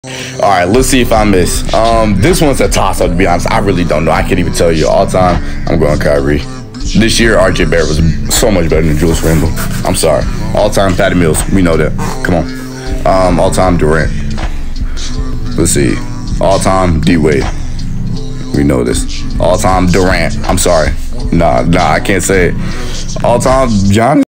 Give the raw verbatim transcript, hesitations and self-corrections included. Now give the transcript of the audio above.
All right, let's see if I miss. Um, this one's a toss-up, to be honest. I really don't know. I can't even tell you. All time, I'm going Kyrie. This year, R J Barrett was so much better than Julius Randle. I'm sorry. All-time, Patty Mills. We know that. Come on. Um, all-time, Durant. Let's see. All-time, D-Wade. We know this. All-time, Durant. I'm sorry. Nah, nah, I can't say it. All-time, John.